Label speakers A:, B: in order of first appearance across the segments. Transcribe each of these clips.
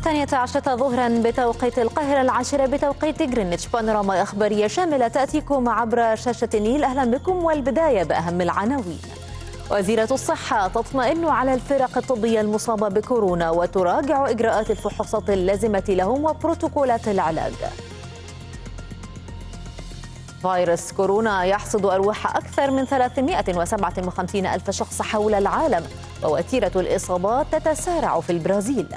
A: 12 ظهرا بتوقيت القاهرة، 10 بتوقيت غرينتش. بانوراما إخبارية شاملة تأتيكم عبر شاشة النيل. أهلا بكم، والبداية بأهم العناوين. وزيرة الصحة تطمئن على الفرق الطبية المصابة بكورونا وتراجع إجراءات الفحوصات اللازمة لهم وبروتوكولات العلاج. فيروس كورونا يحصد أرواح أكثر من 357 ألف شخص حول العالم، ووتيرة الإصابات تتسارع في البرازيل.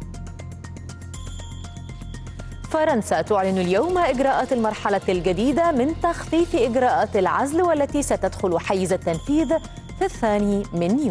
A: فرنسا تعلن اليوم إجراءات المرحلة الجديدة من تخفيف إجراءات العزل، والتي ستدخل حيز التنفيذ في 2 يونيو.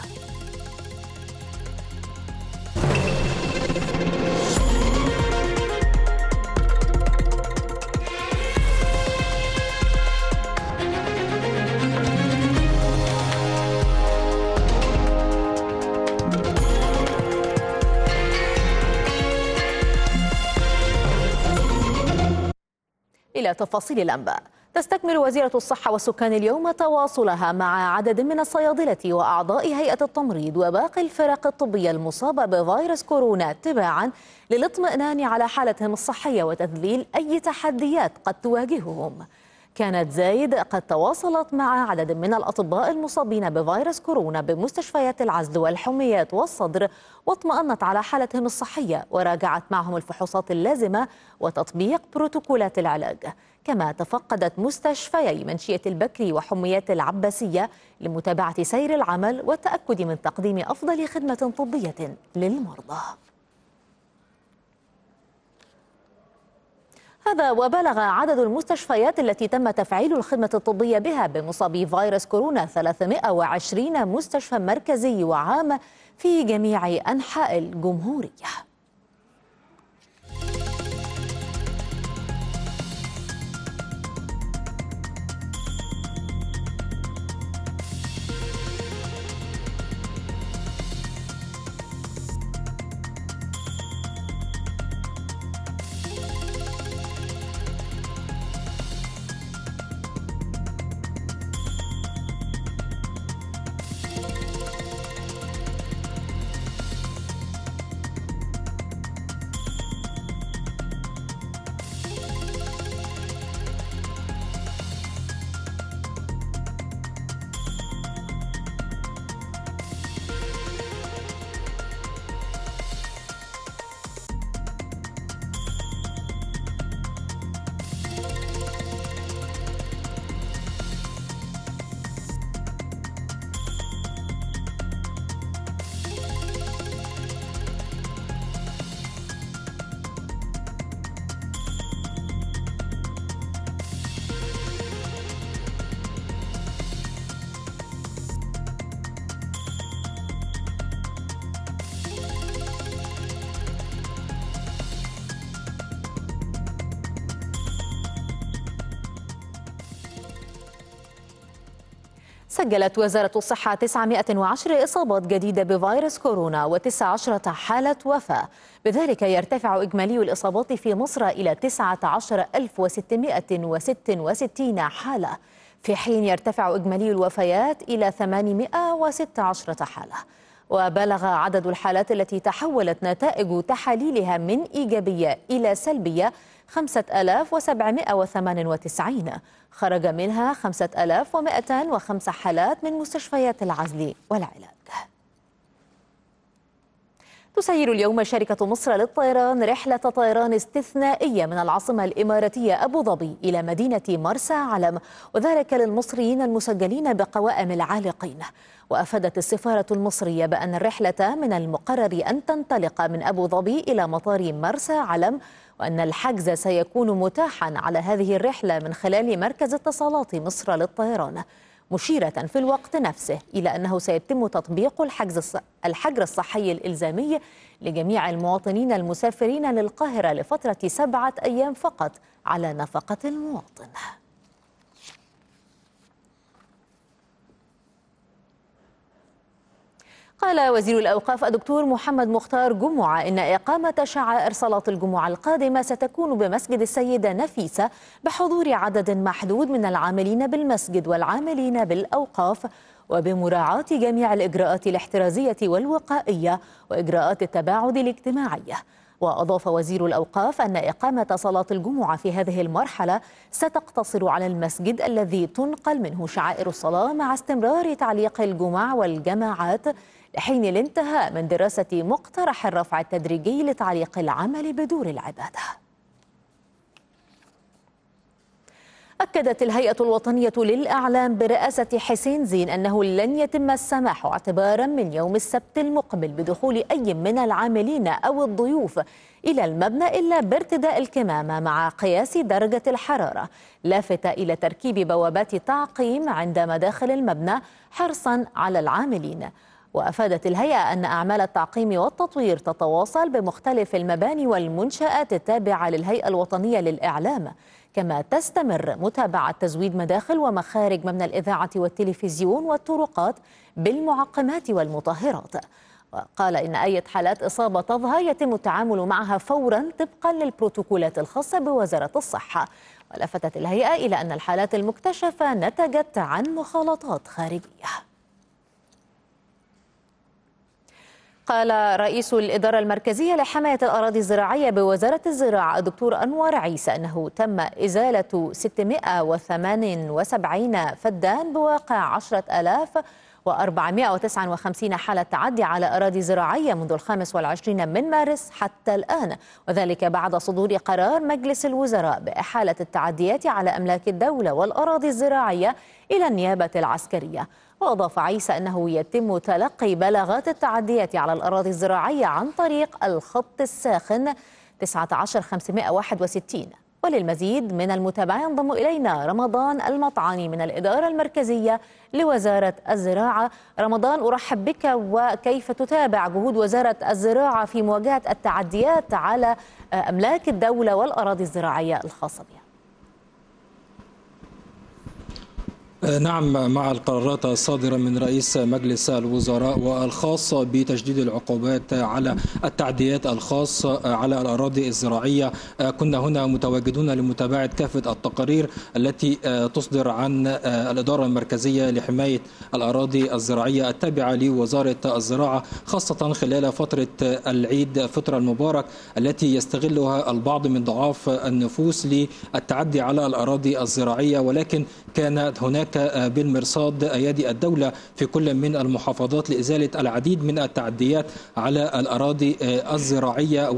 A: إلى تفاصيل الأنباء. تستكمل وزيرة الصحة والسكان اليوم تواصلها مع عدد من الصيادلة وأعضاء هيئة التمريض وباقي الفرق الطبية المصابة بفيروس كورونا، تباعا للاطمئنان على حالتهم الصحية وتذليل أي تحديات قد تواجههم. كانت زايد قد تواصلت مع عدد من الأطباء المصابين بفيروس كورونا بمستشفيات العزل والحميات والصدر، واطمأنت على حالتهم الصحية وراجعت معهم الفحوصات اللازمة وتطبيق بروتوكولات العلاج. كما تفقدت مستشفيي منشية البكري وحميات العباسية لمتابعة سير العمل والتأكد من تقديم أفضل خدمة طبية للمرضى. هذا وبلغ عدد المستشفيات التي تم تفعيل الخدمة الطبية بها بمصابي فيروس كورونا 320 مستشفى مركزي وعام في جميع أنحاء الجمهورية. سجلت وزارة الصحة 910 إصابات جديدة بفيروس كورونا و19 حالة وفاة، بذلك يرتفع إجمالي الإصابات في مصر إلى 19666 حالة، في حين يرتفع إجمالي الوفيات إلى 816 حالة. وبلغ عدد الحالات التي تحولت نتائج تحاليلها من إيجابية إلى سلبية 5798، خرج منها 5205 حالات من مستشفيات العزل والعلاج. تسير اليوم شركة مصر للطيران رحلة طيران استثنائية من العاصمة الإماراتية أبو ظبي إلى مدينة مرسى علم، وذلك للمصريين المسجلين بقوائم العالقين. وأفادت السفارة المصرية بأن الرحلة من المقرر أن تنطلق من أبو ظبي إلى مطار مرسى علم، وأن الحجز سيكون متاحا على هذه الرحلة من خلال مركز اتصالات مصر للطيران، مشيرة في الوقت نفسه إلى أنه سيتم تطبيق الحجر الصحي الإلزامي لجميع المواطنين المسافرين للقاهرة لفترة 7 أيام فقط على نفقة المواطن. قال وزير الأوقاف الدكتور محمد مختار جمعة إن إقامة شعائر صلاة الجمعة القادمة ستكون بمسجد السيدة نفيسة بحضور عدد محدود من العاملين بالمسجد والعاملين بالأوقاف، وبمراعاة جميع الإجراءات الاحترازية والوقائية وإجراءات التباعد الاجتماعي. وأضاف وزير الأوقاف أن إقامة صلاة الجمعة في هذه المرحلة ستقتصر على المسجد الذي تنقل منه شعائر الصلاة، مع استمرار تعليق الجمع والجماعات لحين الانتهاء من دراسة مقترح الرفع التدريجي لتعليق العمل بدور العبادة. أكدت الهيئة الوطنية للإعلام برئاسة حسين زين أنه لن يتم السماح اعتبارا من يوم السبت المقبل بدخول أي من العاملين أو الضيوف إلى المبنى إلا بارتداء الكمامة مع قياس درجة الحرارة، لافتة إلى تركيب بوابات تعقيم عند مداخل المبنى حرصا على العاملين. وأفادت الهيئة أن أعمال التعقيم والتطوير تتواصل بمختلف المباني والمنشآت التابعة للهيئة الوطنية للإعلام، كما تستمر متابعة تزويد مداخل ومخارج مبنى الإذاعة والتلفزيون والطرقات بالمعقمات والمطهرات. وقال إن أي حالات إصابة تظهر يتم التعامل معها فورا طبقا للبروتوكولات الخاصة بوزارة الصحة. ولفتت الهيئة إلى أن الحالات المكتشفة نتجت عن مخالطات خارجية. قال رئيس الإدارة المركزية لحماية الأراضي الزراعية بوزارة الزراعة الدكتور أنور عيسى أنه تم إزالة 678 فدان بواقع 10,459 حالة تعدي على أراضي زراعية منذ 25 من مارس حتى الآن، وذلك بعد صدور قرار مجلس الوزراء بإحالة التعديات على أملاك الدولة والأراضي الزراعية إلى النيابة العسكرية. وأضاف عيسى أنه يتم تلقي بلاغات التعديات على الأراضي الزراعية عن طريق الخط الساخن 19561. وللمزيد من المتابعة ينضم إلينا رمضان المطعاني من الإدارة المركزية لوزارة الزراعة. رمضان، أرحب بك، وكيف تتابع جهود وزارة الزراعة في مواجهة التعديات على أملاك الدولة والأراضي الزراعية الخاصة بها؟
B: نعم، مع القرارات الصادرة من رئيس مجلس الوزراء والخاصة بتشديد العقوبات على التعديات الخاصة على الأراضي الزراعية، كنا هنا متواجدون لمتابعة كافة التقارير التي تصدر عن الإدارة المركزية لحماية الأراضي الزراعية التابعة لوزارة الزراعة، خاصة خلال فترة العيد الفطر المبارك التي يستغلها البعض من ضعاف النفوس للتعدي على الأراضي الزراعية. ولكن كانت هناك بالمرصاد أيادي الدولة في كل من المحافظات لإزالة العديد من التعديات على الأراضي الزراعية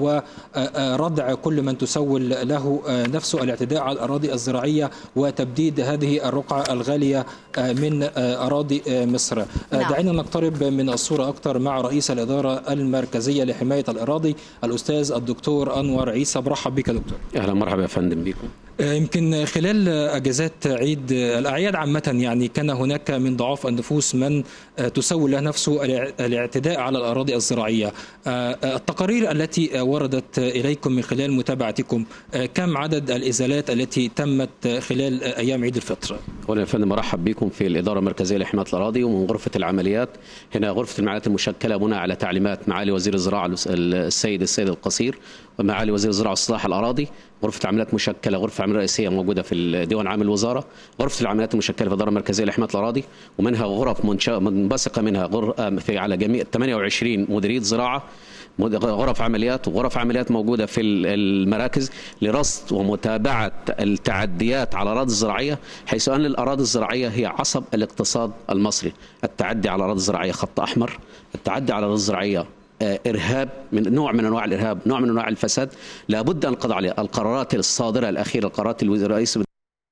B: وردع كل من تسول له نفسه الاعتداء على الأراضي الزراعية وتبديد هذه الرقعة الغالية من أراضي مصر. دعينا نقترب من الصورة أكثر مع رئيس الإدارة المركزية لحماية الأراضي الأستاذ الدكتور أنور عيسى. برحب بك دكتور.
C: أهلا مرحبا يا فندم بكم.
B: يمكن خلال أجازات عيد الأعياد عامة يعني كان هناك من ضعاف النفوس من تسول له نفسه الاعتداء على الأراضي الزراعية. التقارير التي وردت إليكم من خلال متابعتكم، كم عدد الإزالات التي تمت خلال أيام عيد الفطر؟
C: أولا يا فندم مرحب بكم في الإدارة المركزية لحماية الأراضي ومن غرفة العمليات. هنا غرفة العمليات المشكلة بناء على تعليمات معالي وزير الزراعة السيد القصير ومعالي وزير الزراعة واصلاح الأراضي. غرفة العمليات مشكلة، غرفة عملية رئيسية موجودة في ديوان عام الوزارة، غرفة العمليات المشكلة في الإدارة المركزية لحماية الأراضي، ومنها غرف منبثقة منها في على جميع 28 مديرية زراعة، غرف عمليات وغرف عمليات موجودة في المراكز لرصد ومتابعة التعديات على الأراضي الزراعية، حيث أن الأراضي الزراعية هي عصب الاقتصاد المصري. التعدي على الأراضي الزراعية خط أحمر، التعدي على الأراضي الزراعية إرهاب، من نوع من أنواع الإرهاب، نوع من أنواع الفساد، لابد أن نقضي عليه. القرارات الصادرة الأخيرة، قرارات الرئيس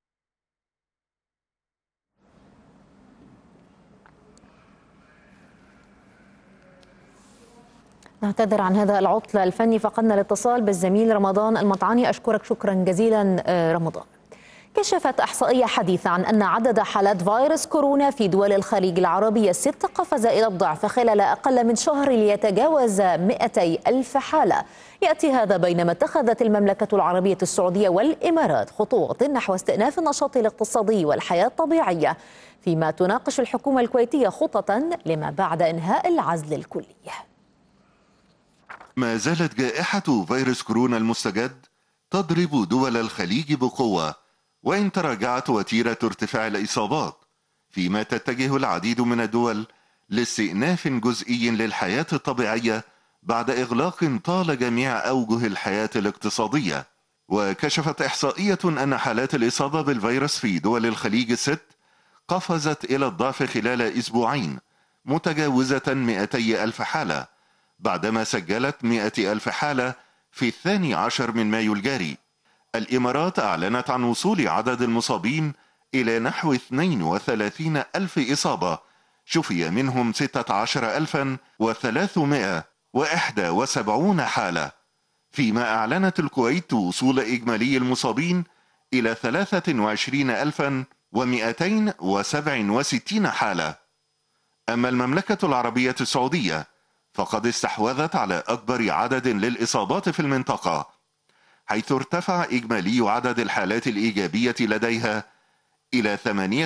A: نعتذر عن هذا العطل الفني، فقدنا الاتصال بالزميل رمضان المطعاني. أشكرك شكرا جزيلا رمضان. كشفت إحصائية حديثة عن أن عدد حالات فيروس كورونا في دول الخليج العربي 6 قفز إلى الضعف خلال أقل من شهر ليتجاوز 200,000 حالة. يأتي هذا بينما اتخذت المملكة العربية السعودية والإمارات خطوات نحو استئناف النشاط الاقتصادي والحياة الطبيعية، فيما تناقش الحكومة الكويتية خططا لما بعد إنهاء العزل الكلي.
D: ما زالت جائحة فيروس كورونا المستجد تضرب دول الخليج بقوة، وإن تراجعت وتيرة ارتفاع الإصابات، فيما تتجه العديد من الدول لاستئناف جزئي للحياة الطبيعية بعد إغلاق طال جميع أوجه الحياة الاقتصادية. وكشفت إحصائية أن حالات الإصابة بالفيروس في دول الخليج الست قفزت إلى الضعف خلال أسبوعين، متجاوزة 200 ألف حالة، بعدما سجلت 100 ألف حالة في 12 من مايو الجاري. الإمارات أعلنت عن وصول عدد المصابين إلى نحو 32 ألف إصابة، شفي منهم 16371 حالة، فيما أعلنت الكويت وصول إجمالي المصابين إلى 23267 حالة. أما المملكة العربية السعودية فقد استحوذت على أكبر عدد للإصابات في المنطقة، حيث ارتفع إجمالي عدد الحالات الإيجابية لديها إلى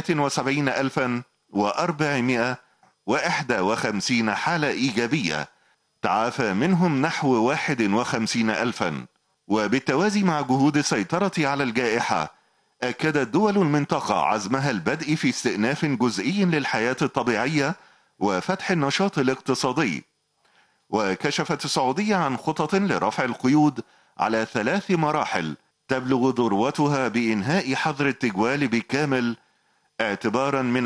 D: 78451 حالة إيجابية، تعافى منهم نحو 51 ألفا. وبالتوازي مع جهود السيطرة على الجائحة، أكدت دول المنطقة عزمها البدء في استئناف جزئي للحياة الطبيعية وفتح النشاط الاقتصادي. وكشفت السعودية عن خطط لرفع القيود على 3 مراحل تبلغ ذروتها بإنهاء حظر التجوال بالكامل اعتبارا من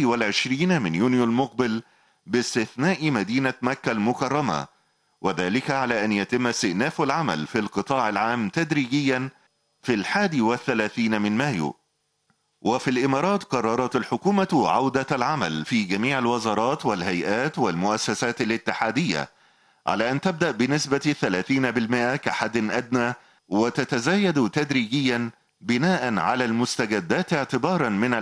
D: 21 من يونيو المقبل، باستثناء مدينة مكة المكرمة، وذلك على أن يتم استئناف العمل في القطاع العام تدريجيا في 31 من مايو. وفي الإمارات قررت الحكومة عودة العمل في جميع الوزارات والهيئات والمؤسسات الاتحادية على أن تبدأ بنسبة 30% كحد أدنى، وتتزايد تدريجيا بناء على المستجدات اعتبارا من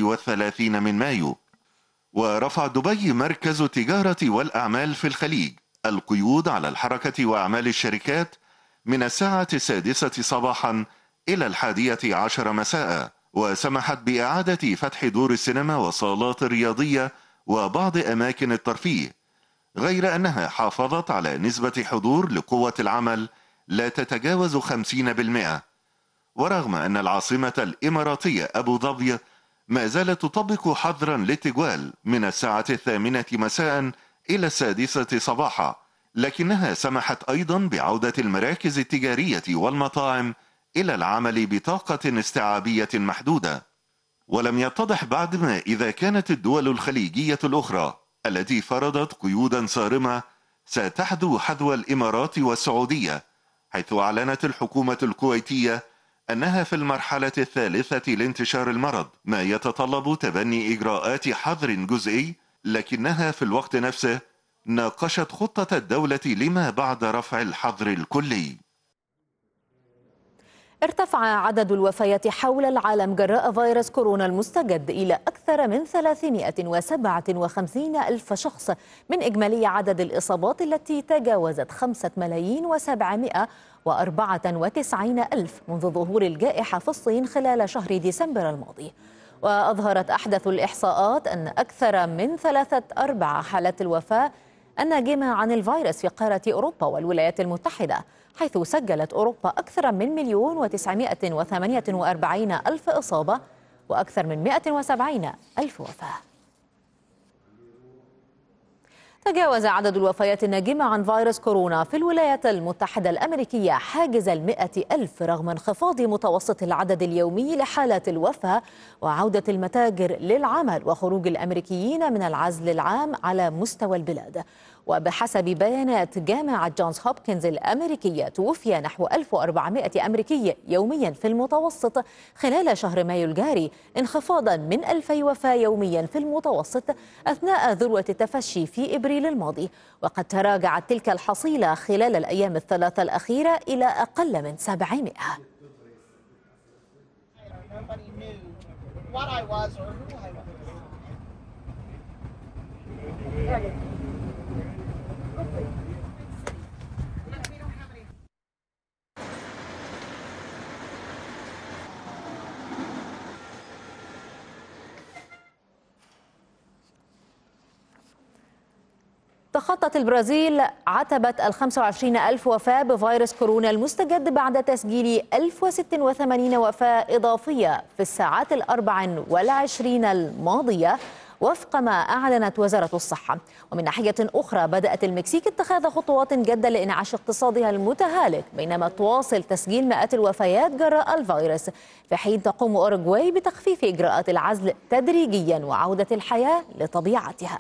D: 31 من مايو. ورفع دبي مركز التجارة والأعمال في الخليج القيود على الحركة وأعمال الشركات من الساعة 6 صباحا إلى 11 مساء، وسمحت بإعادة فتح دور السينما والصالات الرياضية وبعض أماكن الترفيه، غير أنها حافظت على نسبة حضور لقوة العمل لا تتجاوز 50%. ورغم أن العاصمة الإماراتية أبو ظبي ما زالت تطبق حظرا للتجوال من الساعة 8 مساء إلى 6 صباحا، لكنها سمحت أيضا بعودة المراكز التجارية والمطاعم إلى العمل بطاقة استيعابية محدودة. ولم يتضح بعد ما إذا كانت الدول الخليجية الأخرى التي فرضت قيودا صارمة ستحذو حذو الإمارات والسعودية، حيث أعلنت الحكومة الكويتية أنها في المرحلة الثالثة لانتشار المرض، ما يتطلب تبني إجراءات حظر جزئي، لكنها في الوقت نفسه ناقشت خطة الدولة لما بعد رفع الحظر الكلي.
A: ارتفع عدد الوفيات حول العالم جراء فيروس كورونا المستجد إلى أكثر من 357 ألف شخص من إجمالي عدد الإصابات التي تجاوزت 5,794,000 منذ ظهور الجائحة في الصين خلال شهر ديسمبر الماضي. وأظهرت أحدث الإحصاءات أن أكثر من 3/4 حالات الوفاة الناجمة عن الفيروس في قارة أوروبا والولايات المتحدة، حيث سجلت أوروبا أكثر من 1,948,000 إصابة وأكثر من 170,000 وفاة. تجاوز عدد الوفيات الناجمة عن فيروس كورونا في الولايات المتحدة الأمريكية حاجز 100,000 رغم انخفاض متوسط العدد اليومي لحالات الوفاة وعودة المتاجر للعمل وخروج الأمريكيين من العزل العام على مستوى البلاد. وبحسب بيانات جامعة جونز هوبكنز الأمريكية، توفي نحو 1400 أمريكي يوميا في المتوسط خلال شهر مايو الجاري، انخفاضا من 2000 وفاة يوميا في المتوسط أثناء ذروة التفشي في إبريل الماضي. وقد تراجعت تلك الحصيلة خلال الأيام الثلاثة الأخيرة إلى أقل من 700. تخطت البرازيل عتبة 25,000 وفاة بفيروس كورونا المستجد بعد تسجيل 1086 وفاة إضافية في الساعات 24 الماضية، وفق ما أعلنت وزارة الصحة. ومن ناحية أخرى بدأت المكسيك اتخاذ خطوات جادة لإنعاش اقتصادها المتهالك، بينما تواصل تسجيل مئات الوفيات جراء الفيروس، في حين تقوم أوروغواي بتخفيف إجراءات العزل تدريجيا وعودة الحياة لطبيعتها.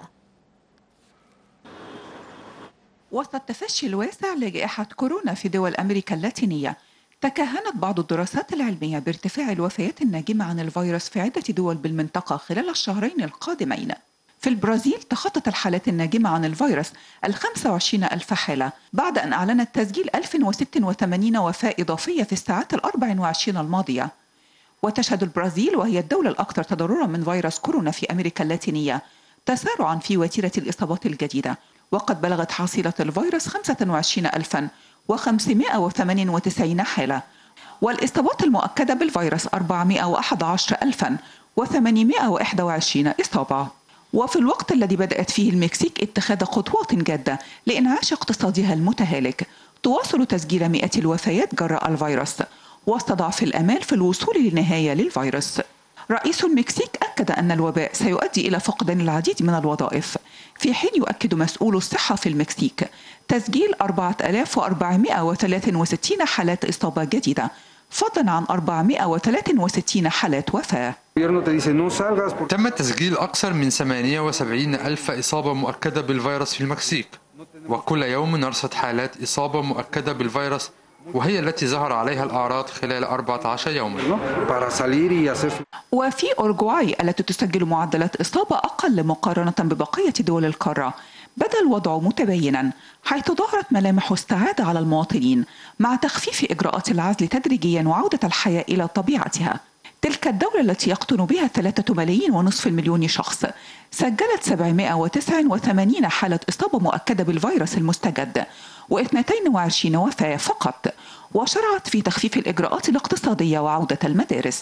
E: وسط التفشي الواسع لجائحة كورونا في دول أمريكا اللاتينية، تكهنت بعض الدراسات العلمية بارتفاع الوفيات الناجمة عن الفيروس في عدة دول بالمنطقة خلال الشهرين القادمين. في البرازيل تخطت الحالات الناجمة عن الفيروس 25,000 حالة، بعد أن أعلنت تسجيل 1086 وفاة إضافية في الساعات 24 الماضية. وتشهد البرازيل، وهي الدولة الأكثر تضررا من فيروس كورونا في أمريكا اللاتينية، تسارعا في وتيرة الإصابات الجديدة، وقد بلغت حصيلة الفيروس 25,598 حالة، والإصابات المؤكدة بالفيروس 411,821 إصابة. وفي الوقت الذي بدأت فيه المكسيك اتخاذ خطوات جادة لإنعاش اقتصادها المتهالك، تواصل تسجيل مئات الوفيات جراء الفيروس وسط ضعف الأمال في الوصول لنهاية للفيروس. رئيس المكسيك أكد أن الوباء سيؤدي إلى فقدان العديد من الوظائف، في حين يؤكد مسؤول الصحة في المكسيك تسجيل 4463 حالات إصابة جديدة، فضلا عن 463 حالات وفاة.
F: تم تسجيل أكثر من 78,000 إصابة مؤكدة بالفيروس في المكسيك، وكل يوم نرصد حالات إصابة مؤكدة بالفيروس، وهي التي ظهر عليها الأعراض خلال 14 يوما.
E: وفي أورغواي التي تسجل معدلات إصابة أقل مقارنة ببقية دول القارة، بدا الوضع متباينا، حيث ظهرت ملامح السعادة على المواطنين مع تخفيف إجراءات العزل تدريجيا وعودة الحياة إلى طبيعتها. تلك الدولة التي يقطن بها 3.5 مليون شخص سجلت 789 حالة إصابة مؤكدة بالفيروس المستجد و22 وفاة فقط، وشرعت في تخفيف الإجراءات الاقتصادية وعودة المدارس.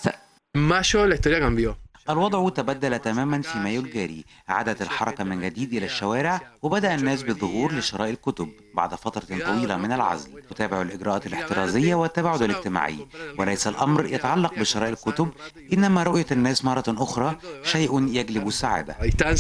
G: الوضع تبدل تماما في مايو الجاري، عادت الحركة من جديد إلى الشوارع، وبدأ الناس بالظهور لشراء الكتب بعد فترة طويلة من العزل. تتابع الإجراءات الاحترازية والتباعد الاجتماعي، وليس الأمر يتعلق بشراء الكتب، إنما رؤية الناس مرة أخرى شيء يجلب السعادة.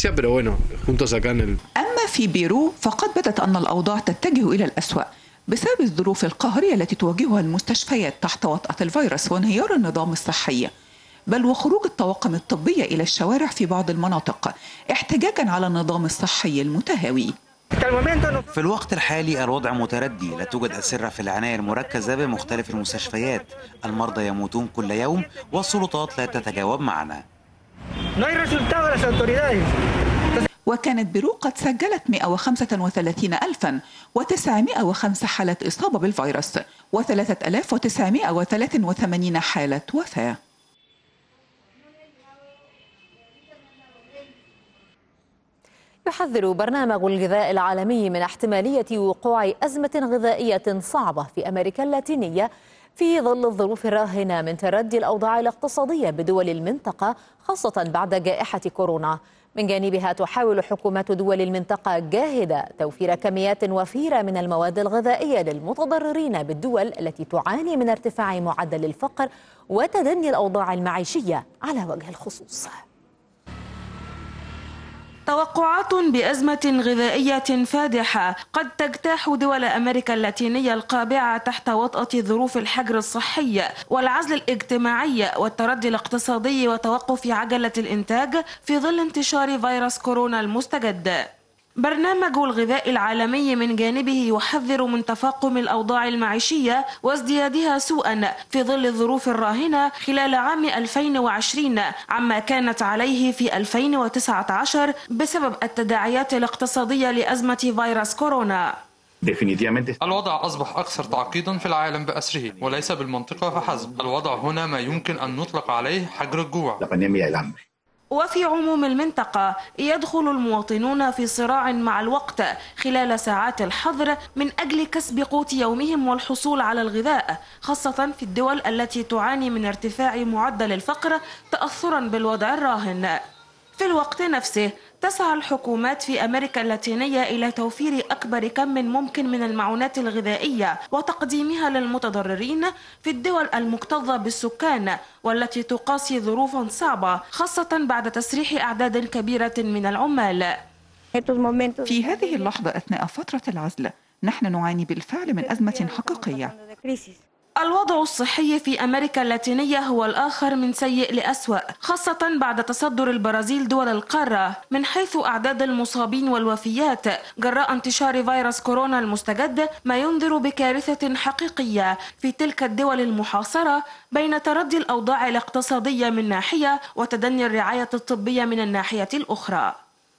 E: أما في بيرو فقد بدت أن الأوضاع تتجه إلى الأسوأ بسبب الظروف القهرية التي تواجهها المستشفيات تحت وطأة الفيروس وانهيار النظام الصحي، بل وخروج الطواقم الطبية إلى الشوارع في بعض المناطق احتجاجا على النظام الصحي المتهاوي.
G: في الوقت الحالي الوضع متردي، لا توجد أسرة في العناية المركزة بمختلف المستشفيات، المرضى يموتون كل يوم والسلطات لا تتجاوب معنا.
E: وكانت بيرو قد سجلت 135,905 حالات إصابة بالفيروس و3,983 حالة وفاة.
A: يحذر برنامج الغذاء العالمي من احتمالية وقوع أزمة غذائية صعبة في أمريكا اللاتينية في ظل الظروف الراهنة من تردي الأوضاع الاقتصادية بدول المنطقة، خاصة بعد جائحة كورونا. من جانبها تحاول حكومات دول المنطقة جاهدة توفير كميات وفيرة من المواد الغذائية للمتضررين بالدول التي تعاني من ارتفاع معدل الفقر وتدني الأوضاع المعيشية على وجه الخصوص.
H: توقعات بأزمة غذائية فادحة قد تجتاح دول أمريكا اللاتينية القابعة تحت وطأة ظروف الحجر الصحي والعزل الاجتماعي والتردي الاقتصادي وتوقف عجلة الإنتاج في ظل انتشار فيروس كورونا المستجد. برنامج الغذاء العالمي من جانبه يحذر من تفاقم الأوضاع المعيشية وازديادها سوءا في ظل الظروف الراهنة خلال عام 2020 عما كانت عليه في 2019 بسبب التداعيات الاقتصادية لأزمة فيروس كورونا.
F: الوضع أصبح أكثر تعقيدا في العالم بأسره وليس بالمنطقة فحسب. الوضع هنا ما يمكن أن نطلق عليه حجر الجوع.
H: وفي عموم المنطقة يدخل المواطنون في صراع مع الوقت خلال ساعات الحظر من أجل كسب قوت يومهم والحصول على الغذاء، خاصة في الدول التي تعاني من ارتفاع معدل الفقر تأثرا بالوضع الراهن. في الوقت نفسه تسعى الحكومات في أمريكا اللاتينية إلى توفير أكبر كم ممكن من المعونات الغذائية وتقديمها للمتضررين في الدول المكتظة بالسكان والتي تقاسي ظروفا صعبة، خاصة بعد تسريح أعداد كبيرة من العمال.
E: في هذه اللحظة أثناء فترة العزل نحن نعاني بالفعل من أزمة حقيقية.
H: الوضع الصحي في أمريكا اللاتينية هو الآخر من سيء لأسوأ، خاصة بعد تصدر البرازيل دول القارة من حيث أعداد المصابين والوفيات جراء انتشار فيروس كورونا المستجد، ما ينذر بكارثة حقيقية في تلك الدول المحاصرة بين تردي الأوضاع الاقتصادية من ناحية وتدني الرعاية الطبية من الناحية الأخرى.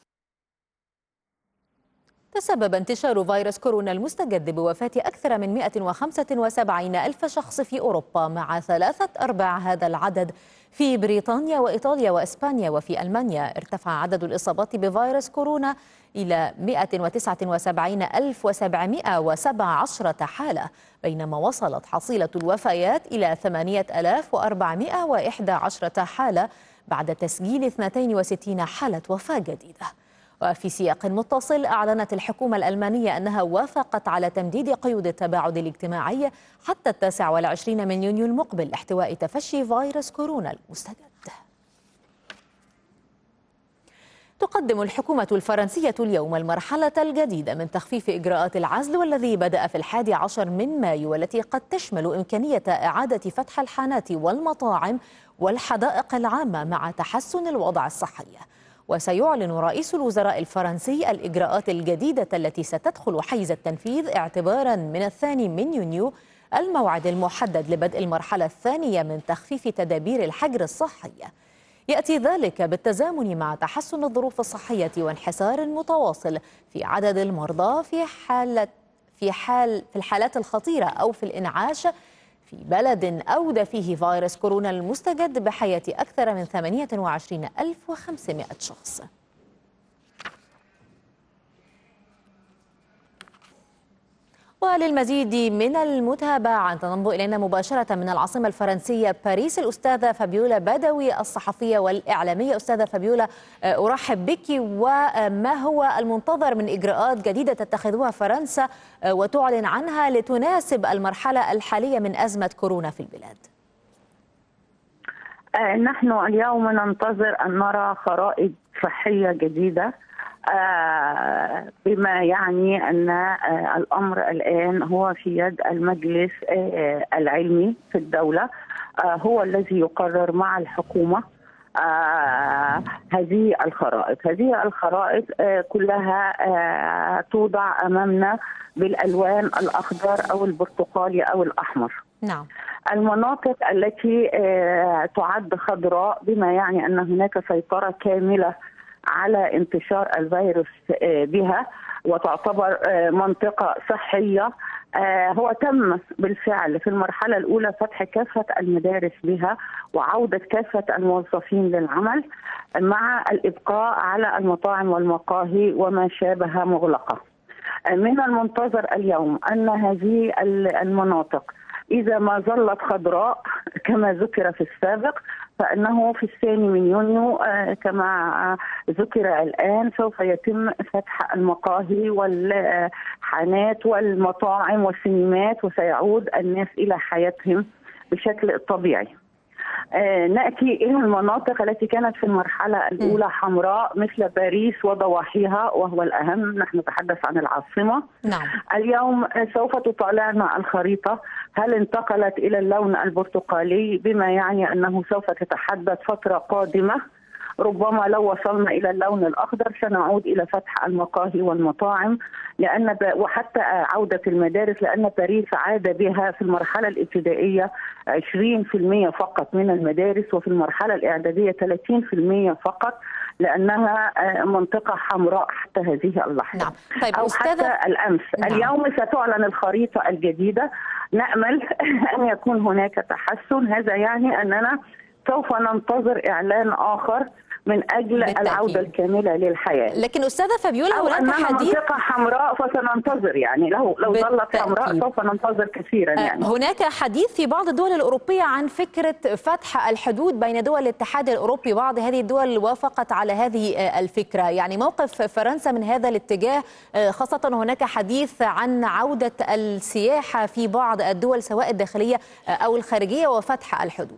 A: تسبب انتشار فيروس كورونا المستجد بوفاة أكثر من 175 ألف شخص في أوروبا، مع 3/4 هذا العدد في بريطانيا وإيطاليا وإسبانيا. وفي ألمانيا ارتفع عدد الإصابات بفيروس كورونا إلى 179,717 حالة، بينما وصلت حصيلة الوفيات إلى 8,411 حالة بعد تسجيل 62 حالة وفاة جديدة. وفي سياق متصل، أعلنت الحكومة الألمانية أنها وافقت على تمديد قيود التباعد الاجتماعي حتى 29 من يونيو المقبل لاحتواء تفشي فيروس كورونا المستجد. تقدم الحكومة الفرنسية اليوم المرحلة الجديدة من تخفيف إجراءات العزل، والذي بدأ في 11 من مايو، والتي قد تشمل إمكانية إعادة فتح الحانات والمطاعم والحدائق العامة مع تحسن الوضع الصحي. وسيعلن رئيس الوزراء الفرنسي الإجراءات الجديدة التي ستدخل حيز التنفيذ اعتبارا من 2 من يونيو، الموعد المحدد لبدء المرحلة الثانية من تخفيف تدابير الحجر الصحي. يأتي ذلك بالتزامن مع تحسن الظروف الصحية وانحسار متواصل في عدد المرضى في الحالات الخطيرة أو في الإنعاش في بلد أودى فيه فيروس كورونا المستجد بحياة أكثر من 28,500 شخص. وللمزيد من المتابعة تنضم إلينا مباشرة من العاصمة الفرنسية باريس الأستاذة فابيولا بدوي الصحفية والإعلامية. أستاذة فابيولا، أرحب بك. وما هو المنتظر من إجراءات جديدة تتخذها فرنسا وتعلن عنها لتناسب المرحلة الحالية من أزمة كورونا في البلاد؟
I: نحن اليوم ننتظر أن نرى خرائط صحية جديدة، بما يعني أن الأمر الآن هو في يد المجلس العلمي في الدولة، هو الذي يقرر مع الحكومة هذه الخرائط كلها توضع أمامنا بالألوان الأخضر أو البرتقالي أو الأحمر.
A: نعم.
I: المناطق التي تعد خضراء بما يعني أن هناك سيطرة كاملة على انتشار الفيروس بها وتعتبر منطقة صحية، هو تم بالفعل في المرحلة الأولى فتح كافة المدارس بها وعودة كافة الموظفين للعمل، مع الإبقاء على المطاعم والمقاهي وما شابه مغلقة. من المنتظر اليوم أن هذه المناطق إذا ما ظلت خضراء كما ذكر في السابق، فإنه في 2 من يونيو كما ذكر الآن سوف يتم فتح المقاهي والحانات والمطاعم والسينمات، وسيعود الناس إلى حياتهم بشكل طبيعي. نأتي إلى المناطق التي كانت في المرحلة الأولى حمراء مثل باريس وضواحيها، وهو الأهم، نحن نتحدث عن العاصمة.
A: نعم.
I: اليوم سوف تطالعنا الخريطة هل انتقلت إلى اللون البرتقالي، بما يعني أنه سوف تتحدث فترة قادمة ربما لو وصلنا إلى اللون الأخضر سنعود إلى فتح المقاهي والمطاعم وحتى عودة المدارس، لأن باريس عاد بها في المرحلة الابتدائية 20% فقط من المدارس، وفي المرحلة الإعدادية 30% فقط، لأنها منطقة حمراء حتى هذه اللحظة.
A: نعم. طيب
I: أو
A: أستاذة
I: حتى الأمس. نعم. اليوم ستعلن الخريطة الجديدة، نأمل أن يكون هناك تحسن. هذا يعني أننا سوف ننتظر إعلان آخر من أجل
A: بالتأكيد.
I: العودة الكاملة للحياة.
A: لكن أستاذة فابيولا
I: أو
A: هناك
I: أنها
A: حديث
I: منطقة حمراء فسننتظر، يعني لو ظلت حمراء سوف ننتظر كثيرا. يعني
A: هناك حديث في بعض الدول الأوروبية عن فكرة فتح الحدود بين دول الاتحاد الأوروبي. بعض هذه الدول وافقت على هذه الفكرة، يعني موقف فرنسا من هذا الاتجاه، خاصة هناك حديث عن عودة السياحة في بعض الدول سواء الداخلية أو الخارجية وفتح الحدود.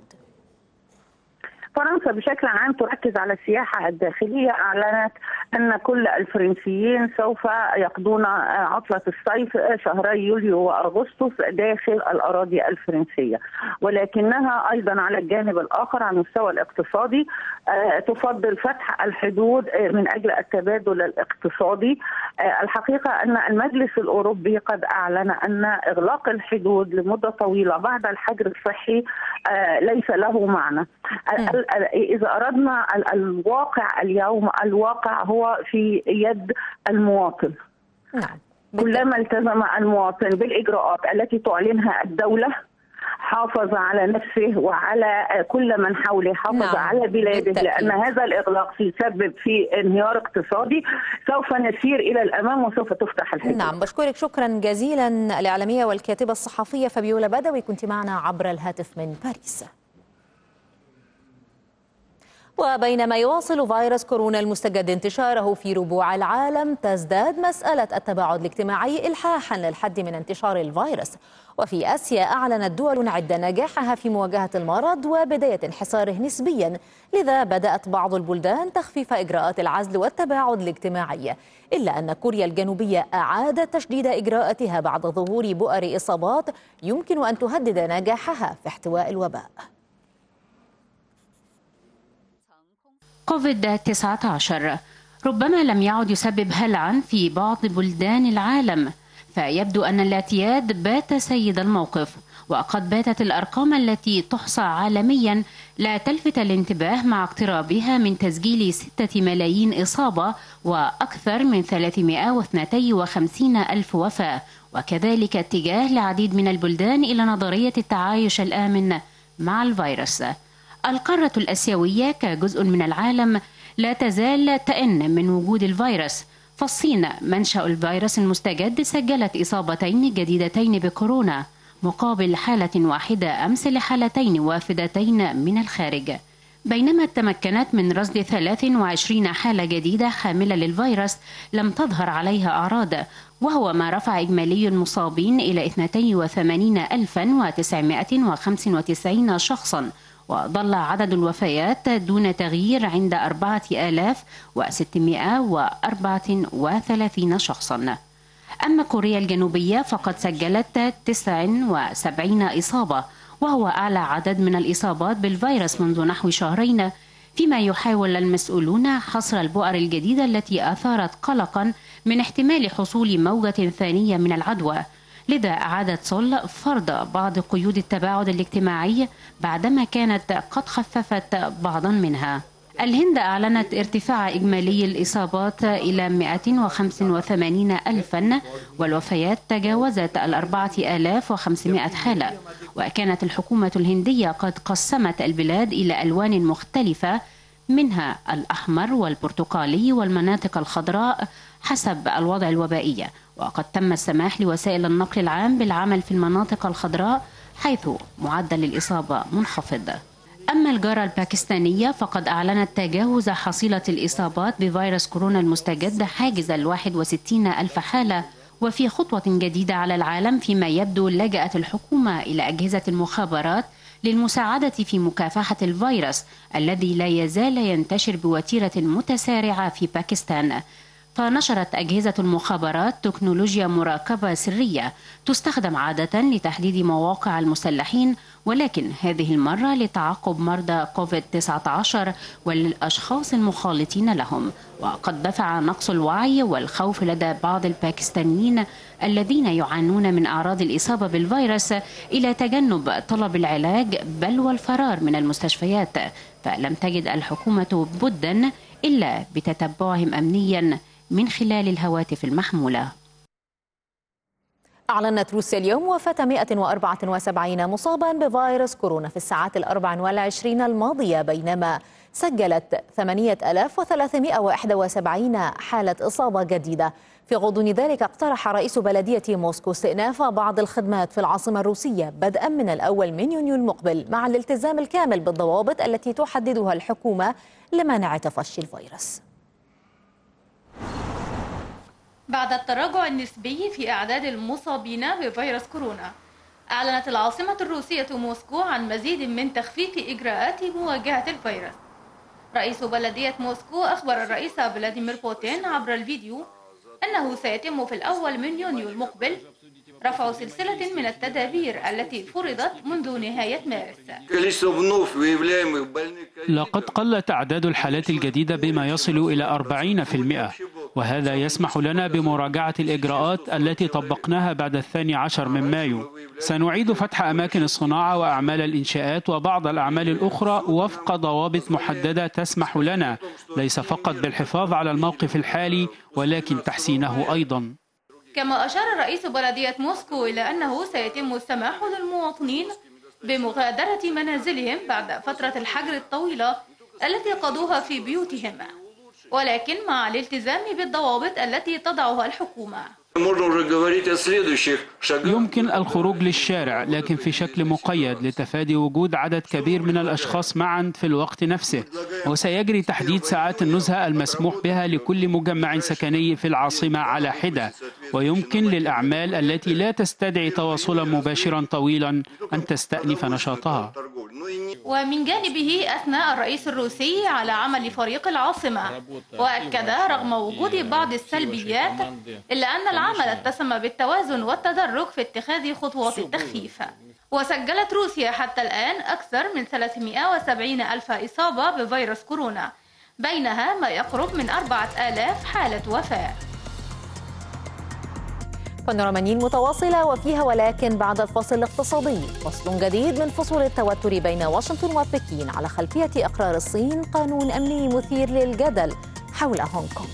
I: فرنسا بشكل عام تركز على السياحة الداخلية. أعلنت أن كل الفرنسيين سوف يقضون عطلة الصيف شهري يوليو وأغسطس داخل الأراضي الفرنسية، ولكنها أيضا على الجانب الآخر على المستوى الاقتصادي تفضل فتح الحدود من أجل التبادل الاقتصادي. الحقيقة أن المجلس الأوروبي قد أعلن أن إغلاق الحدود لمدة طويلة بعد الحجر الصحي ليس له معنى. إذا أردنا الواقع اليوم، الواقع هو في يد المواطن.
A: نعم.
I: كلما التزم المواطن بالإجراءات التي تعلنها الدولة، حافظ على نفسه وعلى كل من حوله، حافظ
A: نعم.
I: على بلاده،
A: بالتأكيد.
I: لأن هذا الإغلاق يسبب في انهيار اقتصادي. سوف نسير إلى الأمام وسوف تفتح الحدود.
A: نعم، بشكرك شكرا جزيلا الإعلامية والكاتبة الصحفية فابيولا بدوي، كنت معنا عبر الهاتف من باريس. وبينما يواصل فيروس كورونا المستجد انتشاره في ربوع العالم، تزداد مسألة التباعد الاجتماعي إلحاحا للحد من انتشار الفيروس. وفي آسيا أعلنت دول عدة نجاحها في مواجهة المرض وبداية انحساره نسبيا، لذا بدأت بعض البلدان تخفيف إجراءات العزل والتباعد الاجتماعي، إلا أن كوريا الجنوبية أعادت تشديد إجراءاتها بعد ظهور بؤر إصابات يمكن أن تهدد نجاحها في احتواء الوباء.
J: كوفيد-19 ربما لم يعد يسبب هلعا في بعض بلدان العالم، فيبدو أن الاعتياد بات سيد الموقف، وقد باتت الأرقام التي تحصى عالميا لا تلفت الانتباه مع اقترابها من تسجيل 6 ملايين إصابة وأكثر من 352 ألف وفاة، وكذلك اتجاه العديد من البلدان إلى نظرية التعايش الآمن مع الفيروس. القارة الآسيوية كجزء من العالم لا تزال تئن من وجود الفيروس، فالصين منشأ الفيروس المستجد سجلت إصابتين جديدتين بكورونا مقابل حالة واحدة أمس لحالتين وافدتين من الخارج، بينما تمكنت من رصد 23 حالة جديدة حاملة للفيروس لم تظهر عليها أعراض، وهو ما رفع إجمالي المصابين إلى 82,995 شخصا، وظل عدد الوفيات دون تغيير عند 4634 شخصا. أما كوريا الجنوبية فقد سجلت 79 إصابة، وهو أعلى عدد من الإصابات بالفيروس منذ نحو شهرين، فيما يحاول المسؤولون حصر البؤر الجديدة التي أثارت قلقا من احتمال حصول موجة ثانية من العدوى. لذا أعادت سول فرض بعض قيود التباعد الاجتماعي بعدما كانت قد خففت بعضا منها. الهند أعلنت ارتفاع إجمالي الإصابات إلى 185 ألفا، والوفيات تجاوزت 4500 حالة، وكانت الحكومة الهندية قد قسمت البلاد إلى ألوان مختلفة منها الأحمر والبرتقالي والمناطق الخضراء حسب الوضع الوبائي، وقد تم السماح لوسائل النقل العام بالعمل في المناطق الخضراء حيث معدل الإصابة منخفض. أما الجارة الباكستانية فقد أعلنت تجاوز حصيلة الإصابات بفيروس كورونا المستجد حاجز 61 ألف حالة، وفي خطوة جديدة على العالم فيما يبدو لجأت الحكومة إلى أجهزة المخابرات للمساعدة في مكافحة الفيروس الذي لا يزال ينتشر بوتيرة متسارعة في باكستان. فنشرت أجهزة المخابرات تكنولوجيا مراقبة سرية تستخدم عادة لتحديد مواقع المسلحين، ولكن هذه المرة لتعقب مرضى كوفيد-19 والأشخاص المخالطين لهم. وقد دفع نقص الوعي والخوف لدى بعض الباكستانيين الذين يعانون من أعراض الإصابة بالفيروس إلى تجنب طلب العلاج بل والفرار من المستشفيات، فلم تجد الحكومة بدا إلا بتتبعهم أمنيا من خلال الهواتف المحمولة.
A: أعلنت روسيا اليوم وفاة 174 مصابا بفيروس كورونا في الساعات 24 الماضية، بينما سجلت 8371 حالة إصابة جديدة. في غضون ذلك اقترح رئيس بلدية موسكو استئناف بعض الخدمات في العاصمة الروسية بدءا من الأول من يونيو المقبل، مع الالتزام الكامل بالضوابط التي تحددها الحكومة لمنع تفشي الفيروس.
K: بعد التراجع النسبي في أعداد المصابين بفيروس كورونا، أعلنت العاصمة الروسية موسكو عن مزيد من تخفيف إجراءات مواجهة الفيروس. رئيس بلدية موسكو أخبر الرئيس فلاديمير بوتين عبر الفيديو أنه سيتم في الأول من يونيو المقبل رفع سلسلة من التدابير التي فرضت منذ نهاية مارس.
L: لقد قلت أعداد الحالات الجديدة بما يصل إلى 40%، وهذا يسمح لنا بمراجعة الإجراءات التي طبقناها بعد 12 من مايو. سنعيد فتح أماكن الصناعة وأعمال الإنشاءات وبعض الأعمال الأخرى وفق ضوابط محددة تسمح لنا ليس فقط بالحفاظ على الموقف الحالي ولكن تحسينه أيضا.
K: كما أشار رئيس بلدية موسكو إلى أنه سيتم السماح للمواطنين بمغادرة منازلهم بعد فترة الحجر الطويلة التي قضوها في بيوتهم، ولكن مع الالتزام بالضوابط التي تضعها الحكومة.
L: يمكن الخروج للشارع لكن في شكل مقيد لتفادي وجود عدد كبير من الأشخاص معا في الوقت نفسه، وسيجري تحديد ساعات النزهة المسموح بها لكل مجمع سكني في العاصمة على حدة، ويمكن للأعمال التي لا تستدعي تواصلا مباشرا طويلا أن تستأنف نشاطها.
K: ومن جانبه أثنى الرئيس الروسي على عمل فريق العاصمة، وأكد رغم وجود بعض السلبيات إلا أن العمل اتسم بالتوازن والتدرج في اتخاذ خطوات التخفيف. وسجلت روسيا حتى الآن أكثر من 370 ألف إصابة بفيروس كورونا، بينها ما يقرب من 4000 حالة وفاة.
A: بانوراما النيل متواصلة وفيها ولكن بعد الفصل الاقتصادي، فصل جديد من فصول التوتر بين واشنطن وبكين على خلفية إقرار الصين قانون أمني مثير للجدل حول هونغ كونغ.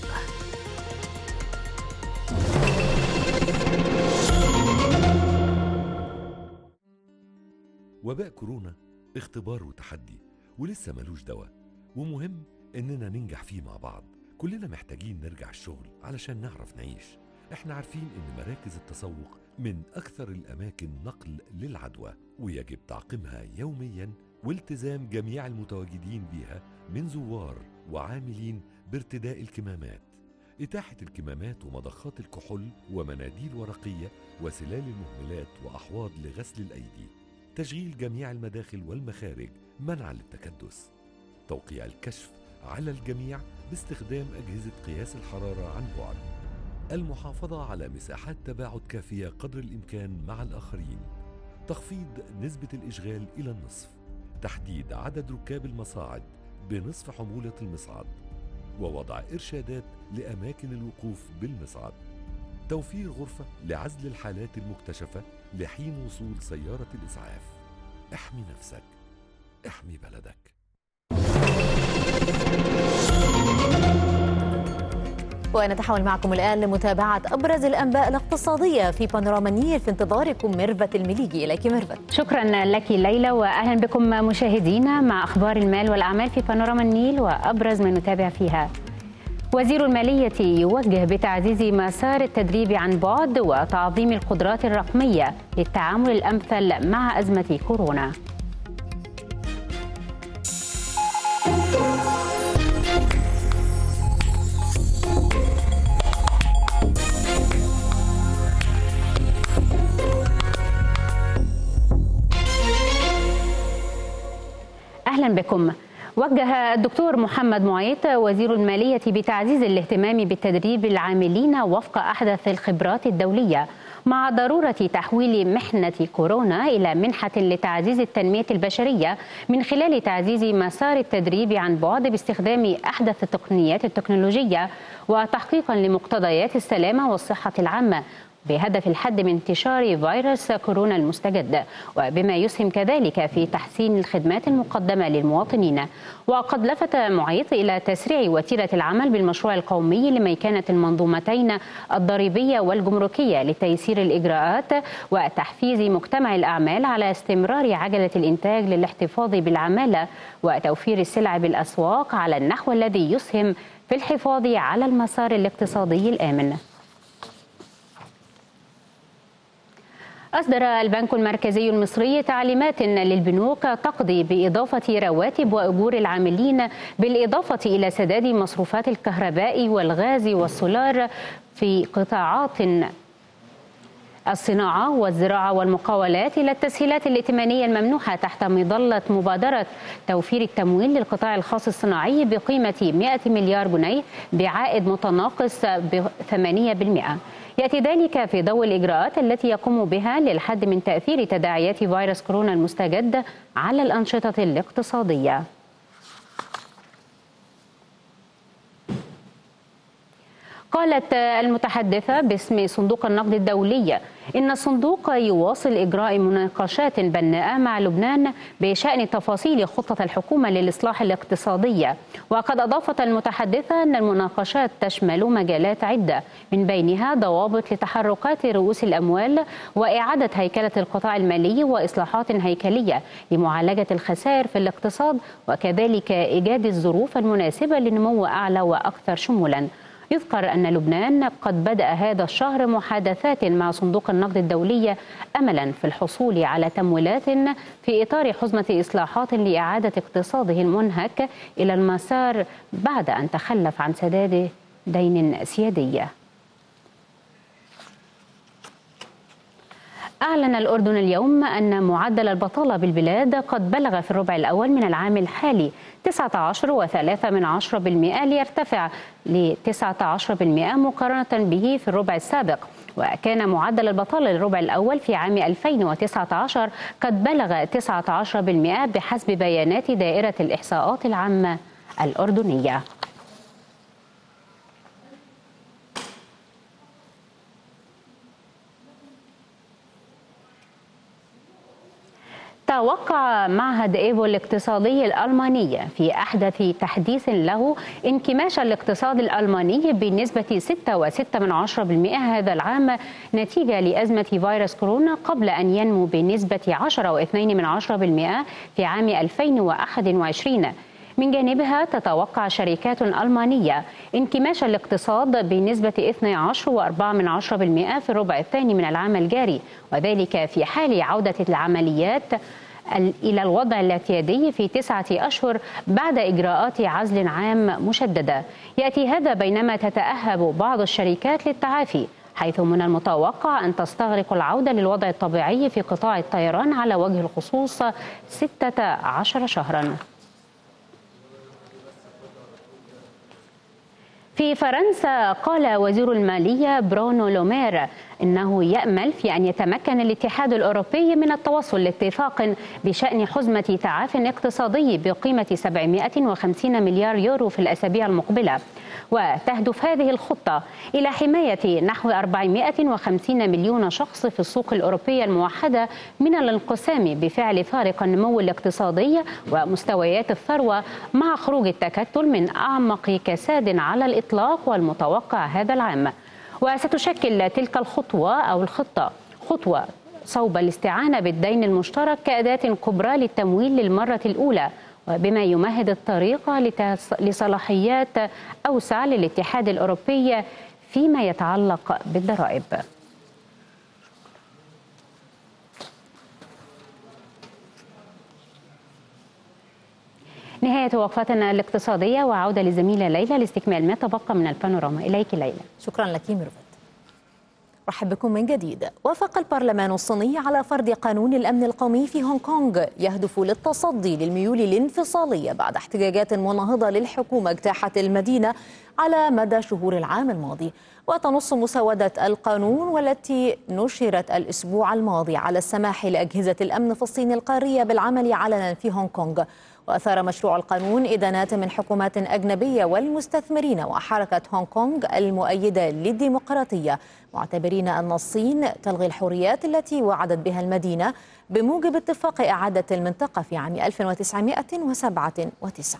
M: وباء كورونا اختبار وتحدي ولسه ملوش دواء، ومهم إننا ننجح فيه مع بعض. كلنا محتاجين نرجع الشغل علشان نعرف نعيش. احنا عارفين ان مراكز التسوق من اكثر الاماكن نقل للعدوى، ويجب تعقيمها يوميا والتزام جميع المتواجدين بها من زوار وعاملين بارتداء الكمامات، اتاحة الكمامات ومضخات الكحول ومناديل ورقية وسلال المهملات واحواض لغسل الايدي، تشغيل جميع المداخل والمخارج منعا للتكدس، توقيع الكشف على الجميع باستخدام اجهزة قياس الحرارة عن بعد، المحافظة على مساحات تباعد كافية قدر الإمكان مع الآخرين، تخفيض نسبة الإشغال إلى النصف، تحديد عدد ركاب المصاعد بنصف حمولة المصعد، ووضع إرشادات لأماكن الوقوف بالمصعد، توفير غرفة لعزل الحالات المكتشفة لحين وصول سيارة الإسعاف. احمي نفسك، احمي بلدك.
A: ونتحول معكم الآن لمتابعة أبرز الأنباء الاقتصادية في بانوراما النيل، في انتظاركم ميرفت المليجي. إليك ميرفت.
J: شكرا لك ليلى، وأهلا بكم مشاهدينا مع أخبار المال والأعمال في بانوراما النيل وأبرز ما نتابع فيها. وزير المالية يوجه بتعزيز مسار التدريب عن بعد وتعظيم القدرات الرقمية للتعامل الأمثل مع أزمة كورونا. أهلا بكم. وجه الدكتور محمد معيط وزير المالية بتعزيز الاهتمام بالتدريب العاملين وفق أحدث الخبرات الدولية، مع ضرورة تحويل محنة كورونا إلى منحة لتعزيز التنمية البشرية من خلال تعزيز مسار التدريب عن بعد باستخدام أحدث التقنيات التكنولوجية وتحقيقا لمقتضيات السلامة والصحة العامة، بهدف الحد من انتشار فيروس كورونا المستجد، وبما يسهم كذلك في تحسين الخدمات المقدمة للمواطنين. وقد لفت معيط إلى تسريع وتيرة العمل بالمشروع القومي لميكنة المنظومتين الضريبية والجمركية لتيسير الإجراءات وتحفيز مجتمع الأعمال على استمرار عجلة الإنتاج للاحتفاظ بالعمالة وتوفير السلع بالأسواق على النحو الذي يسهم في الحفاظ على المسار الاقتصادي الآمن. أصدر البنك المركزي المصري تعليمات للبنوك تقضي بإضافة رواتب وأجور العاملين بالإضافة إلى سداد مصروفات الكهرباء والغاز والسولار في قطاعات الصناعة والزراعة والمقاولات إلى التسهيلات الائتمانية الممنوحة تحت مظلة مبادرة توفير التمويل للقطاع الخاص الصناعي بقيمة 100 مليار جنيه بعائد متناقص ب 8%. يأتي ذلك في ضوء الإجراءات التي يقوم بها للحد من تأثير تداعيات فيروس كورونا المستجد على الأنشطة الاقتصادية. قالت المتحدثة باسم صندوق النقد الدولي إن الصندوق يواصل إجراء مناقشات بناءة مع لبنان بشأن تفاصيل خطة الحكومة للإصلاح الاقتصادي. وقد أضافت المتحدثة أن المناقشات تشمل مجالات عدة من بينها ضوابط لتحركات رؤوس الأموال وإعادة هيكلة القطاع المالي وإصلاحات هيكلية لمعالجة الخسائر في الاقتصاد وكذلك إيجاد الظروف المناسبة لنمو أعلى وأكثر شمولا. يذكر أن لبنان قد بدأ هذا الشهر محادثات مع صندوق النقد الدولي أملا في الحصول على تمويلات في إطار حزمة إصلاحات لإعادة اقتصاده المنهك إلى المسار بعد أن تخلف عن سداد دين سيادي. أعلن الأردن اليوم أن معدل البطالة بالبلاد قد بلغ في الربع الأول من العام الحالي 19.3% ليرتفع ل 19% مقارنة به في الربع السابق. وكان معدل البطالة للربع الأول في عام 2019 قد بلغ 19% بحسب بيانات دائرة الإحصاءات العامة الأردنية. توقع معهد إيفو الاقتصادي الألماني في أحدث تحديث له انكماش الاقتصاد الألماني بنسبة 6.6% هذا العام نتيجة لأزمة فيروس كورونا قبل أن ينمو بنسبة 10.2% في عام 2021. من جانبها تتوقع شركات ألمانية انكماش الاقتصاد بنسبة 12.4% في الربع الثاني من العام الجاري، وذلك في حال عودة العمليات إلى الوضع الاعتيادي في 9 أشهر بعد إجراءات عزل عام مشددة. يأتي هذا بينما تتأهب بعض الشركات للتعافي، حيث من المتوقع أن تستغرق العودة للوضع الطبيعي في قطاع الطيران على وجه الخصوص 16 شهرا. في فرنسا قال وزير المالية برونو لومير إنه يأمل في أن يتمكن الاتحاد الأوروبي من التوصل لاتفاق بشأن حزمة تعاف اقتصادي بقيمة 750 مليار يورو في الأسابيع المقبلة. وتهدف هذه الخطة إلى حماية نحو 450 مليون شخص في السوق الأوروبية الموحدة من الانقسام بفعل فارق النمو الاقتصادي ومستويات الثروة مع خروج التكتل من أعمق كساد على الإطلاق والمتوقع هذا العام. وستشكل تلك الخطة خطوة صوب الاستعانة بالدين المشترك كأداة كبرى للتمويل للمرة الأولى، وبما يمهد الطريق لصلاحيات أوسع للاتحاد الأوروبي فيما يتعلق بالضرائب. نهاية وقفتنا الاقتصادية وعودة للزميلة ليلى لاستكمال ما تبقى من البانوراما. إليك ليلى.
A: شكرا لك ميرفت. رحب بكم من جديد. وافق البرلمان الصيني على فرض قانون الأمن القومي في هونغ كونغ يهدف للتصدي للميول الانفصالية بعد احتجاجات مناهضة للحكومة اجتاحت المدينة على مدى شهور العام الماضي. وتنص مسودة القانون والتي نشرت الأسبوع الماضي على السماح لأجهزة الأمن في الصين القارية بالعمل علنا في هونغ كونغ وأثار مشروع القانون إدانات من حكومات أجنبية والمستثمرين وحركة هونغ كونغ المؤيدة للديمقراطية، معتبرين أن الصين تلغي الحريات التي وعدت بها المدينة بموجب اتفاق إعادة المنطقة في عام 1997.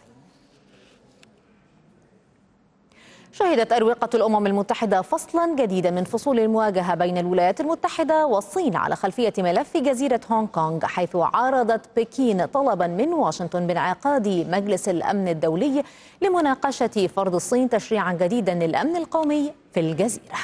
A: شهدت أروقة الأمم المتحدة فصلا جديدا من فصول المواجهة بين الولايات المتحدة والصين على خلفية ملف جزيرة هونغ كونغ، حيث عارضت بكين طلبا من واشنطن بانعقاد مجلس الأمن الدولي لمناقشة فرض الصين تشريعا جديدا للأمن القومي في الجزيرة.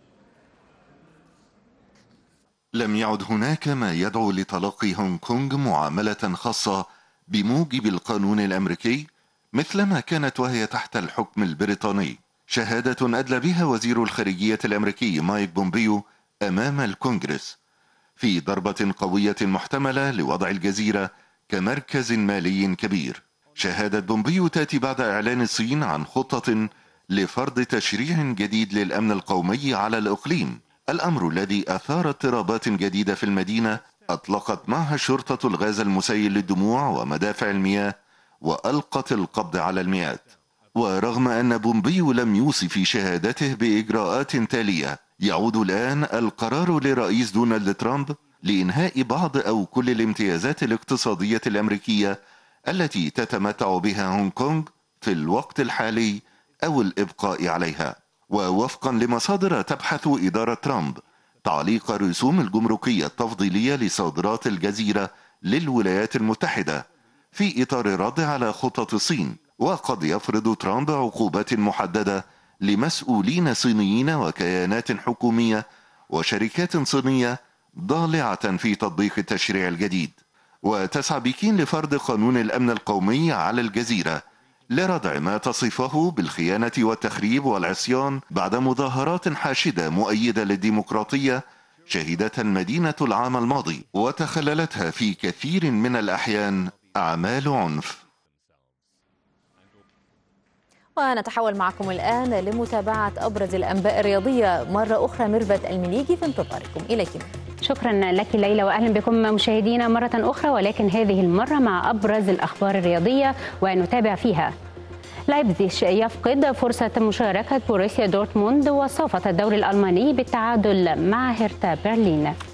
D: لم يعد هناك ما يدعو لتلقي هونغ كونغ معاملة خاصة بموجب القانون الأمريكي مثلما كانت وهي تحت الحكم البريطاني، شهادة أدلى بها وزير الخارجية الأمريكي مايك بومبيو أمام الكونغرس في ضربة قوية محتملة لوضع الجزيرة كمركز مالي كبير. شهادة بومبيو تأتي بعد إعلان الصين عن خطة لفرض تشريع جديد للأمن القومي على الإقليم، الأمر الذي أثار اضطرابات جديدة في المدينة أطلقت معها الشرطة الغاز المسيل للدموع ومدافع المياه وألقت القبض على المئات. ورغم أن بومبيو لم يوصي في شهادته بإجراءات تالية، يعود الآن القرار لرئيس دونالد ترامب لإنهاء بعض أو كل الامتيازات الاقتصادية الأمريكية التي تتمتع بها هونغ كونغ في الوقت الحالي أو الإبقاء عليها. ووفقا لمصادر تبحث إدارة ترامب، تعليق الرسوم الجمركية التفضيلية لصادرات الجزيرة للولايات المتحدة في إطار الرد على خطط الصين، وقد يفرض ترامب عقوبات محددة لمسؤولين صينيين وكيانات حكومية وشركات صينية ضالعة في تطبيق التشريع الجديد. وتسعى بكين لفرض قانون الأمن القومي على الجزيرة لردع ما تصفه بالخيانة والتخريب والعصيان بعد مظاهرات حاشدة مؤيدة للديمقراطية شهدتها المدينة العام الماضي، وتخللتها في كثير من الأحيان أعمال عنف.
A: ونتحول معكم الآن لمتابعة أبرز الأنباء الرياضية مرة أخرى. ميرفت المليجي في انتظاركم. إليك.
N: شكرا لك ليلى، وأهلا بكم مشاهدينا مرة أخرى، ولكن هذه المرة مع أبرز الأخبار الرياضية ونتابع فيها. لايبزيش يفقد فرصة مشاركة بروسيا دورتموند، وصافت الدوري الألماني بالتعادل مع هيرتا برلين.